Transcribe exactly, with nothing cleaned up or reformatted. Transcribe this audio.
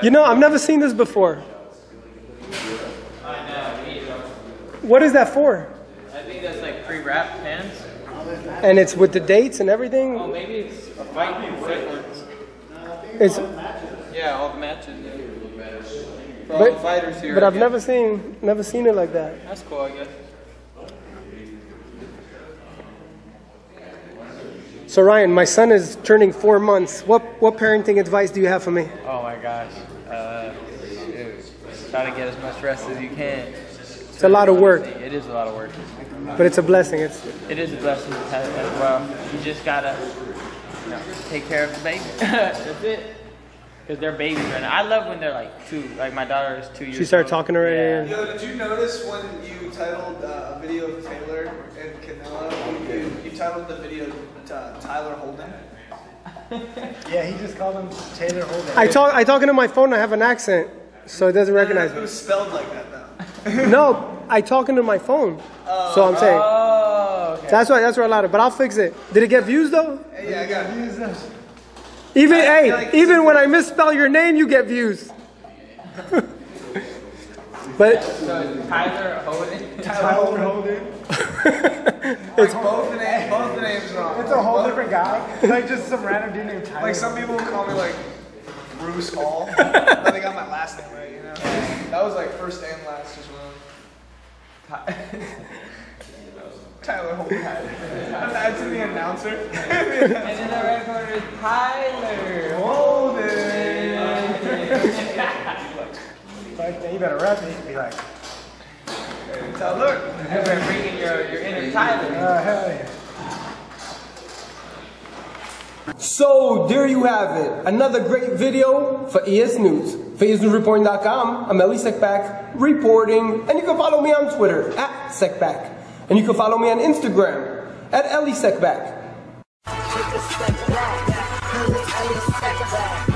You know, I've never seen this before. What is that for? I think that's like pre-wrapped pens. And it's with the dates and everything? Oh, maybe it's a fight fit. It's, yeah, all the matches. Yeah. For all but, the fighters here. But I've never seen, never seen it like that. That's cool, I guess. So Ryan, my son is turning four months. What what parenting advice do you have for me? Oh my gosh. Uh, shoot. Try to get as much rest as you can. It's a lot of work. It is a lot of work. But it's a blessing. It's It is a blessing as well. You just gotta, you know, take care of the baby. That's it. Because they're babies right now. I love when they're like two. Like my daughter is two years old. She started talking to her. Yeah. And Yo, did you notice when you titled uh, a video of Taylor and Canelo? You, you titled the video uh, Tyler Holden. Yeah, he just called him Taylor Holden. I talk I talk into my phone. I have an accent, so it doesn't recognize It me. was spelled like that though. No, I talk into my phone. Oh. So I'm saying. Oh, okay. That's why. That's where I allowed it. But I'll fix it. Did it get views though? Yeah, I got views. Even I hey, feel like even it's- when I misspell your name, you get views. But So it's Tyler Holden. Tyler Holden. It's both the names. Both the names wrong. It's a whole different guy. Like just some random dude named Tyler. Like some people would call me like Bruce Hall, but they got my last name right. You know, that was like first and last just wrong. Tyler Holden. That's in the announcer. And then the record is Tyler Holden. Like, you better rap me. Be like, Tyler. And we're bringing your, your inner Tyler. oh, hell yeah. So there you have it. Another great video for EsNews. For E S News Reporting dot com, I'm Elie Seckbach reporting, and you can follow me on Twitter at Seckbach, and you can follow me on Instagram at Elie Seckbach. Take a step back, Elie Seckbach.